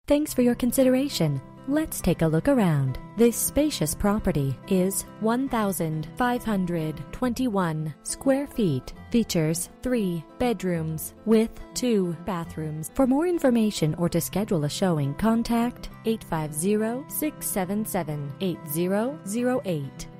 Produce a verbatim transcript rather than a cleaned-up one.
Thanks for your consideration. Let's take a look around. This spacious property is one thousand five hundred twenty-one square feet. Features three bedrooms with two bathrooms. For more information or to schedule a showing, contact eight five zero, six seven seven, eight zero zero eight.